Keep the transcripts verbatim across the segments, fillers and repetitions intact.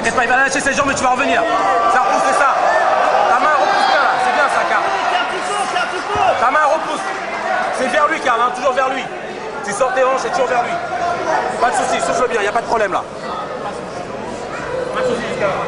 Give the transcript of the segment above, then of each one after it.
T'inquiète pas, il va lâcher ses jambes et tu vas revenir. Ça repousse, c'est ça. Ta main repousse bien là, c'est bien ça, Karl. Ta main repousse. C'est vers lui, Karl, hein, toujours vers lui. Tu sors tes hanches et toujours vers lui. Pas de soucis, souffle bien, il n'y a pas de problème là. Pas de soucis, Karl.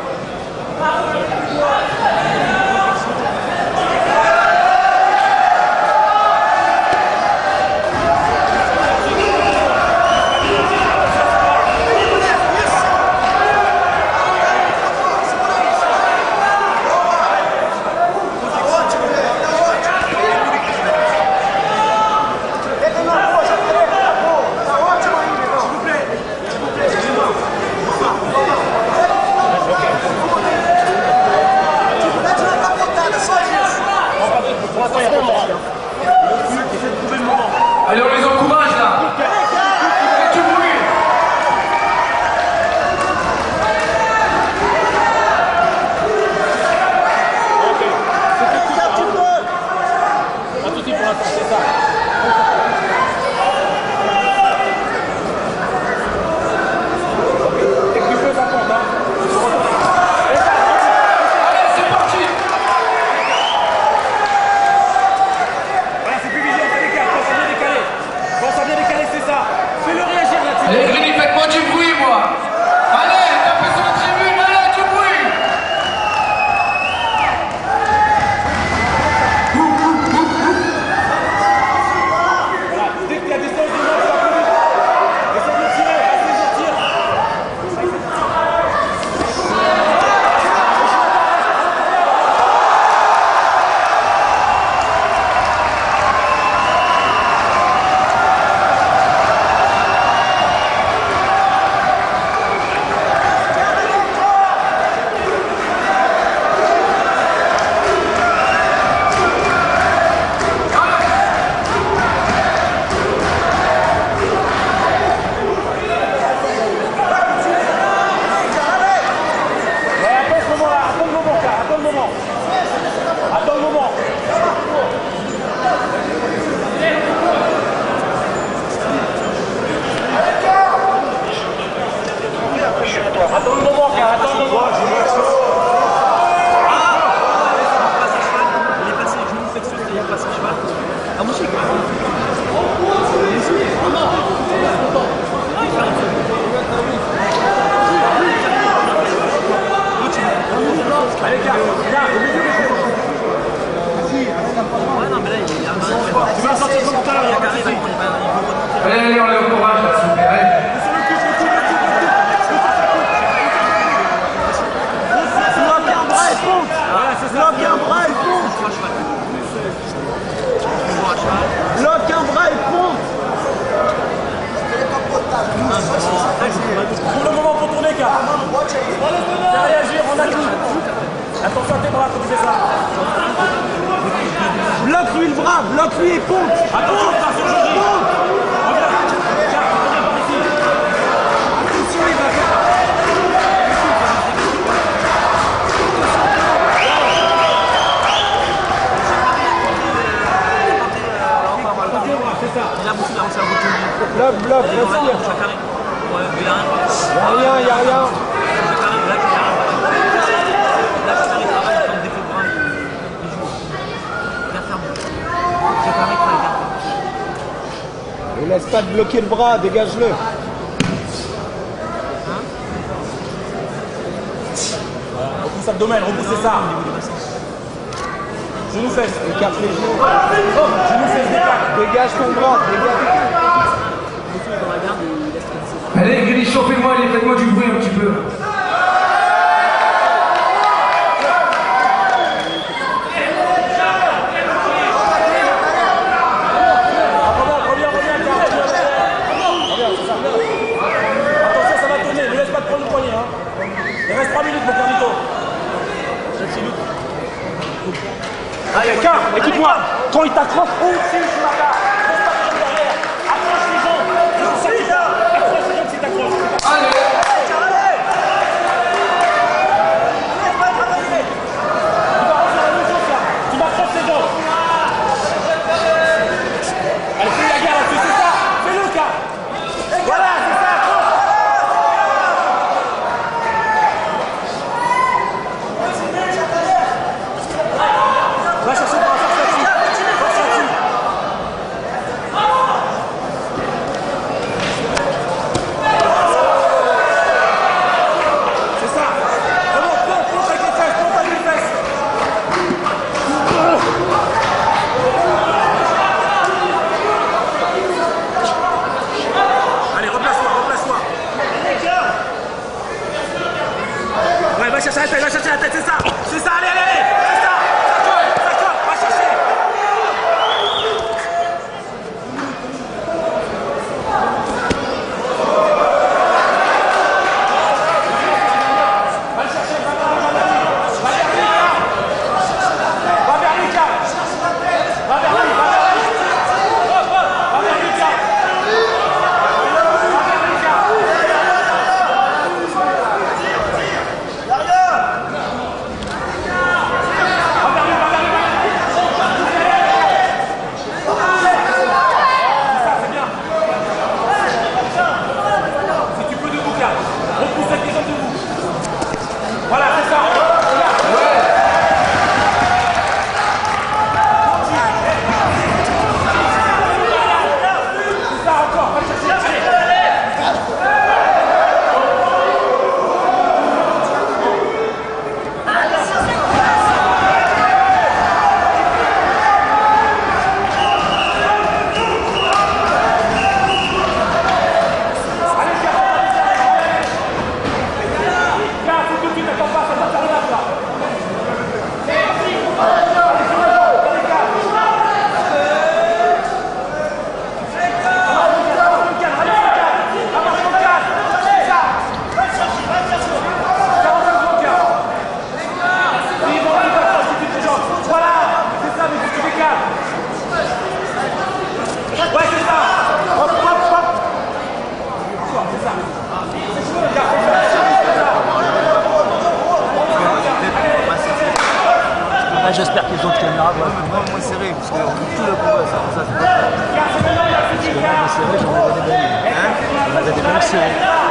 Allez, on les encourage là. Faites du bruit. Un tout petit pour l'instant, c'est ça. Dès que tu peux, ça compte, hein. Allez, c'est parti. Voilà, c'est plus visuel, ça décale, quand ça vient décaler. Quand ça vient décaler, c'est ça. Fais-le réagir là-dessus. Allez, Grini, faites-moi du bruit, moi. Allez, tapez sur la tribune, allez, du bruit. Voilà, dès que la distance du monde soit plus vite. Essaye de tirer, passe les tirs. Attends le moment. Attends le moment, Karl, attends le moment. Il est passé, je vous fais sauter, il est passé cheval. Ah, moi aussi, quoi. Allez, Karl, viens, au milieu des choses. Ouais, non, mais là, il y a un. Tu vas sortir comme tout à l'heure, il y a pas de souci. Allez, allez, on les encourage là, s'il vous plaît. Allez. Bloque un bras et fonce. Voilà, c'est ça. Bloque un bras et fonce. Bloque un bras et fonce. Pour le moment pour tourner, Karl. Fais réagir, on a tout. Attention à tes bras quand tu fais ça. Bloque-lui le bras, bloque-lui et fonce. Attention, pas sur Joji. Regarde, Karl, reviens par ici. Attention, il va faire. Il a beaucoup d'avancées à votre Bloc, bloc, respire. Ouais, il y a Y'a rien. rien, y'a rien. Ne laisse pas de bloquer le bras, dégage-le. Voilà, repousse abdomen, repousse, c'est ça. Genou fesse, écarte les genoux. Genou fesse, décale. Dégage ton bras, dégage. Allez, Grini, chauffez-moi, allez, faites-moi du bruit un petit peu. Allez, Karl, écoute-moi, quand il t'accroche, on tire sur la barre. Pose pas sur derrière. Accroche les jambes. C'est ça qui va. Accroche les jambes si t'accroches. Allez. Tu vas refaire la même chose, là. Tu m'accroches les jambes. Allez, fais la guerre là-dessus, c'est ça. Fais-le, Karl. Voilà, c'est ça, accroche. va chercher la tête, va chercher la tête, c'est ça. C'est ça, allez, allez, allez. C'est ça. Ça colle, ça colle, va chercher. Voilà, c'est ça. C'est ça encore, va chercher. Ouais, c'est ça. Hop, hop, hop. C'est ça. Ah, j'espère que les autres caméras vont être moins, moins serrées, parce que tout le combat, c'est pour ça. Parce que moi, moins serré, j'en avais des bons. Hein, j'en avais des bons serrés.